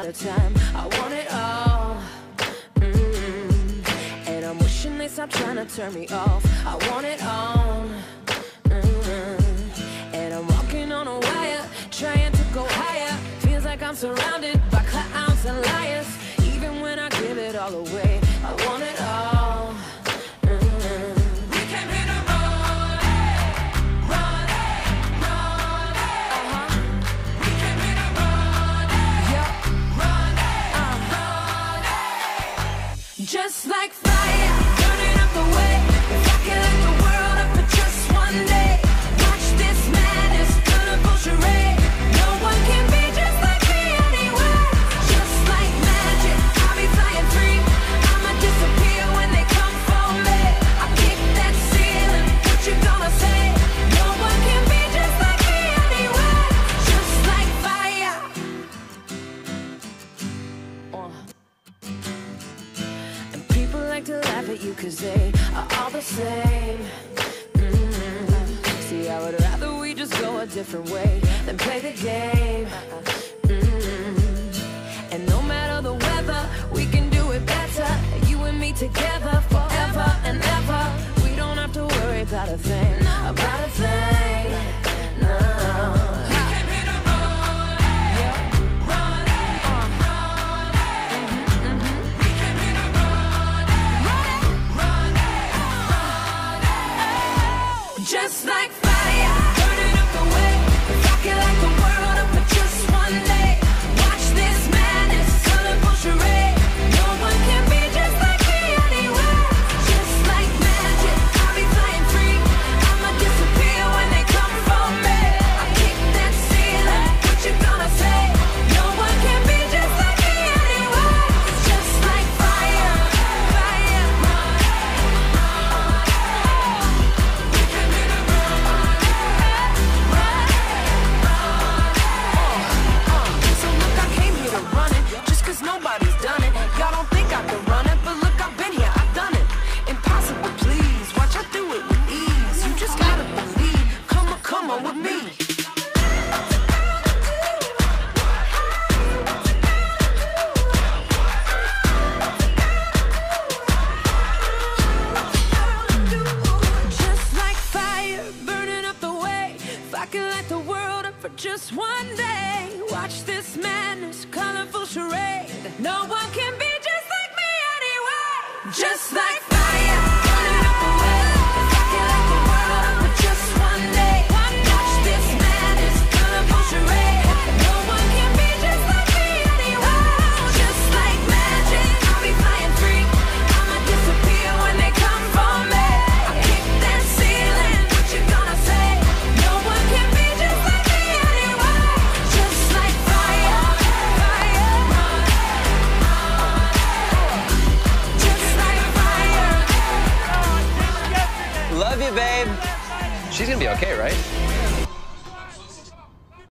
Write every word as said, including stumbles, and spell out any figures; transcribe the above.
amount of time. I want it all. Mm-hmm. And I'm wishing they stop trying to turn me off. I want it all. Mm-hmm. And I'm walking on a wire, trying to go higher. Feels like I'm surrounded by clowns and liars. Even when I give it all away, I want it all. Just like fire, burning up the way. If I could light the world up for just one day, watch this madness, colorful charade. No one can be just like me anywhere. Just like magic, I'll be flying free. I'ma disappear when they come for me. I kick that ceiling, what you gonna say? No one can be just like me anywhere. Just like fire. Uh. Like to laugh at you cause they are all the same. Mm-hmm. See, I would rather we just go a different way than play the game. Mm-hmm. And no matter the weather, we can do it better. You and me together forever and ever. We don't have to worry about a thing, about a thing, no. Just like fire, burning up the way. If I could light the world up for just one day, watch this madness, colorful charade. No one can be just like me anywhere. Just like magic, I'll be flying free. I'ma disappear when they come for me. I kick that ceiling, what you gonna say? No one can be just like me anywhere. Just like fire, fire. Nobody's done it. Y'all don't think I can run it, but look, I've been here, I've done it. Impossible, please. Watch, I do it with ease. You just gotta believe. Come on, come on with me. Just like fire, burning up the way. If I could light the world up for just one day, watch this madness, colorful charade. No one can be just like me anyway. Just like fire, burning up the way. If I could light the world up for just one day, watch this madness, colorful charade. No one can be just like me anyway. Just like magic, I'll be flying free. I'ma disappear when they come for me. I kick that ceiling, what you gonna say? No one can be just like me anyway. Just like fire, fire. Love you, babe. She's gonna be okay, right?